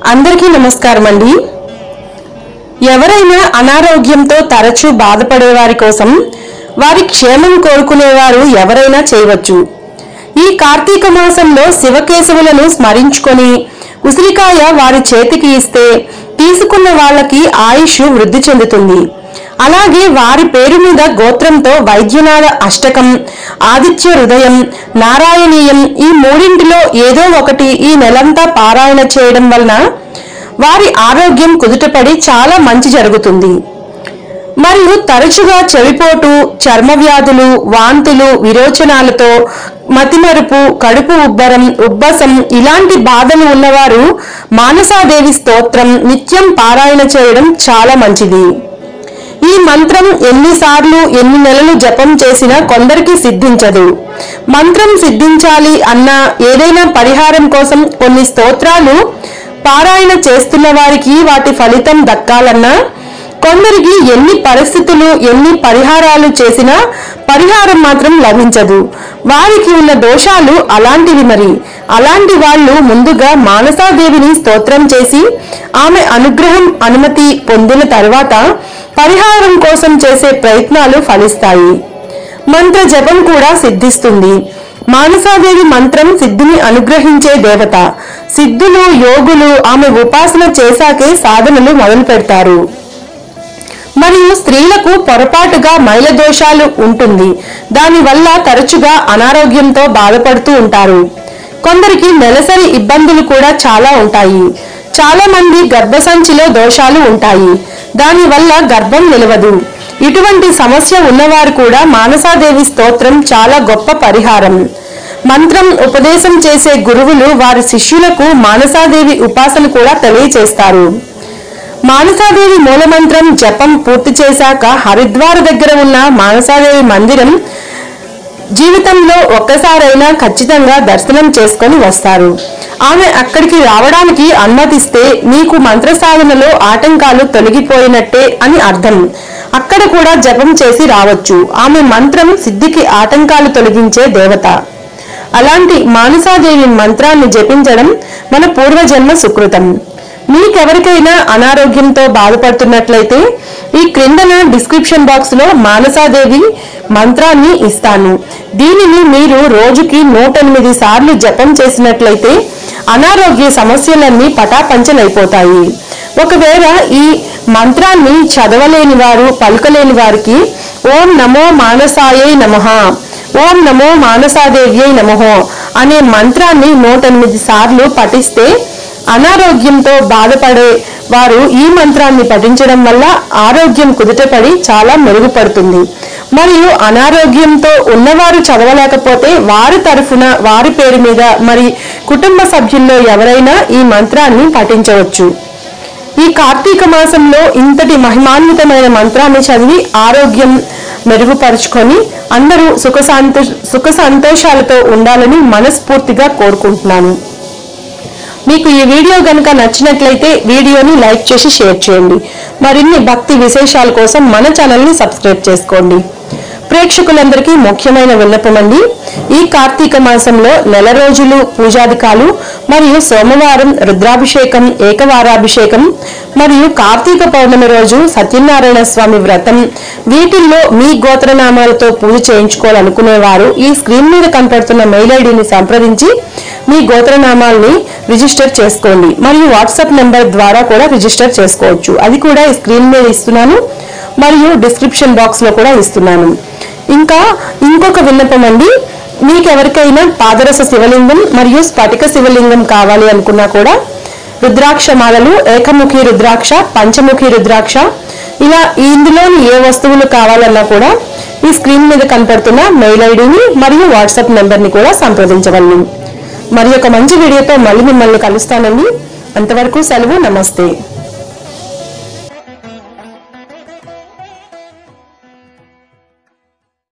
అందరికీ నమస్కారం అండి। ఎవరైనా అనారోగ్యంతో తరచూ బాధపడేవారి కోసం వారి క్షేమం కోరుకునేవారు ఎవరైనా చేయవచ్చు। ఈ కార్తీక మాసంలో శివకేశవులను స్మరించుకొని ఉసిరికాయ వారి చేతికి ఇస్తే తీసుకున్న వాళ్ళకి ఆయుష్ వృద్ధి చెందుతుంది। అలాగే వారి పేరు మీద గోత్రంతో వైద్యనాథ అష్టకం, ఆదిత్య హృదయం, నారాయణీయం ఈ మూడింటిలో ఏదో ఒకటి ఈ నెలంతా పారాయణ చేయడం వలన వారి ఆరోగ్యం కుదుటపడి చాలా మంచి జరుగుతుంది। మరియు తరచుగా చెవిపోటు, చర్మ వ్యాధులు, వాంతులు, విరోచనాలతో మతిమరుపు, కడుపు ఉబ్బరం, ఉబ్బసం ఇలాంటి బాధలు ఉన్నవారు మానసాదేవి స్తోత్రం నిత్యం పారాయణ చేయడం చాలా మంచిది। ఈ మంత్రం ఎన్నిసార్లు ఎన్ని నెలలు జపం చేసినా కొందరికి సిద్ధించదు। మంత్రం సిద్ధించాలి అన్న ఏదైనా పరిహారం కోసం కొన్ని స్తోత్రాలు పారాయణ చేస్తున్న వారికి వాటి ఫలితం దక్కాలన్నా కొందరికి ఎన్ని పరిస్థితులు ఎన్ని పరిహారాలు చేసినా పరిహారం మాత్రం లభించదు। వారికి ఉన్న దోషాలు అలాంటివి। మరి అలాంటి వాళ్ళు ముందుగా మానసాదేవిని స్తోత్రం చేసి ఆమె అనుగ్రహం అనుమతి పొందిన తర్వాత పరిహారం కోసం చేసే ప్రయత్నాలు ఫలిస్తాయి। మంత్ర జపం కూడా సిద్ధిస్తుంది। మానసాదేవి మంత్రం సిద్ధిని అనుగ్రహించే దేవత। సిద్ధులు యోగులు ఆమె ఉపాసన చేశాకే సాధనలు మొదలు పెడతారు। మరియు స్త్రీలకు పొరపాటుగా మైల దోషాలు ఉంటుంది, దానివల్ల తరచుగా అనారోగ్యంతో బాధపడుతూ ఉంటారు। కొందరికి నెలసరి ఇబ్బందులు కూడా చాలా ఉంటాయి। చాలా మంది గర్భసంచిలో దోషాలు ఉంటాయి, దానివల్ల గర్భం నిలవదు। ఇటువంటి సమస్య ఉన్నవారు కూడా మానసాదేవి స్తోత్రం చాలా గొప్ప పరిహారం। మంత్రం ఉపదేశం చేసే గురువులు వారి శిష్యులకు మానసాదేవి ఉపాసన కూడా తెలియచేస్తారు। మానసాదేవి మూలమంత్రం జపం పూర్తి చేశాక హరిద్వార్ దగ్గర ఉన్న మానసాదేవి మందిరం జీవితంలో ఒక్కసారైనా ఖచ్చితంగా దర్శనం చేసుకొని వస్తారు। ఆమె అక్కడికి రావడానికి అనుమతిస్తే మీకు మంత్ర సాధనలో ఆటంకాలు తొలగిపోయినట్టే అని అర్థం। అక్కడ కూడా జపం చేసి రావచ్చు। ఆమె మంత్రం సిద్ధికి ఆటంకాలు తొలగించే దేవత। అలాంటి మానసాదేవి మంత్రాన్ని జపించడం మన పూర్వజన్మ సుకృతం। మీకెవరికైనా అనారోగ్యంతో బాధపడుతున్నట్లయితే ఈ క్రిందన డిస్క్రిప్షన్ బాక్స్ లో మానసాదేవి మంత్రాన్ని ఇస్తాను। దీనిని మీరు రోజుకి 108 సార్లు జపం చేసినట్లయితే అనారోగ్య సమస్యలన్నీ పటాపంచలైపోతాయి। ఒకవేళ ఈ మంత్రాన్ని చదవలేని వారు పలుకలేని వారికి ఓం నమో మానసాయై నమః, ఓం నమో మానసాదేవ్యై నమః అనే మంత్రాన్ని 108 సార్లు పఠిస్తే అనారోగ్యంతో బాధపడే వారు ఈ మంత్రాన్ని పఠించడం వల్ల ఆరోగ్యం కుదుటపడి చాలా మెరుగుపడుతుంది। మరియు అనారోగ్యంతో ఉన్నవారు చదవలేకపోతే వారి తరఫున వారి పేరు మీద మరి కుటుంబ సభ్యుల్లో ఎవరైనా ఈ మంత్రాన్ని పఠించవచ్చు। ఈ కార్తీక మాసంలో ఇంతటి మహిమాన్వితమైన మంత్రాన్ని చదివి ఆరోగ్యం మెరుగుపరుచుకొని అందరూ సుఖ సంతోషాలతో ఉండాలని మనస్ఫూర్తిగా కోరుకుంటున్నాను। మీకు ఈ వీడియో గనుక నచ్చినట్లయితే వీడియోని లైక్ చేసి షేర్ చేయండి। మరిన్ని భక్తి విశేషాల కోసం మన ఛానల్ ని సబ్స్క్రైబ్ చేసుకోండి। ప్రేక్షకులందరికీ ముఖ్యమైన విన్నపం అండి, ఈ కార్తీక మాసంలో నెల రోజులు పూజాధికాలు మరియు సోమవారం రుద్రాభిషేకం, ఏకవారాభిషేకం మరియు కార్తీక పౌర్ణమి రోజు సత్యనారాయణ స్వామి వ్రతం వీటిల్లో మీ గోత్రనామాలతో పూజ చేయించుకోవాలనుకునేవారు ఈ స్క్రీన్ మీద కనపడుతున్న మెయిల్ ఐడిని సంప్రదించి మీ గోత్రనామాల్ని రిజిస్టర్ చేసుకోండి। మరియు వాట్సాప్ నెంబర్ ద్వారా కూడా రిజిస్టర్ చేసుకోవచ్చు, అది కూడా ఈ స్క్రీన్ మీద ఇస్తున్నాను మరియు డిస్క్రిప్షన్ బాక్స్ లో కూడా ఇస్తున్నాను। ఇంకా ఇంకొక విన్నపం అండి, మీకెవరికైనా పాదరస శివలింగం మరియు స్ఫటిక శివలింగం కావాలి అనుకున్నా కూడా రుద్రాక్ష మాలలు, ఏకముఖి రుద్రాక్ష, పంచముఖి రుద్రాక్ష ఇలా ఇందులోని ఏ వస్తువులు కావాలన్నా కూడా ఈ స్క్రీన్ మీద కనపడుతున్న మెయిల్ ఐడిని మరియు వాట్సాప్ నెంబర్ని కూడా సంప్రదించగలను। మరి ఒక మంచి వీడియోతో మళ్ళీ మిమ్మల్ని కలుస్తానండి। అంతవరకు సెలవు, నమస్తే।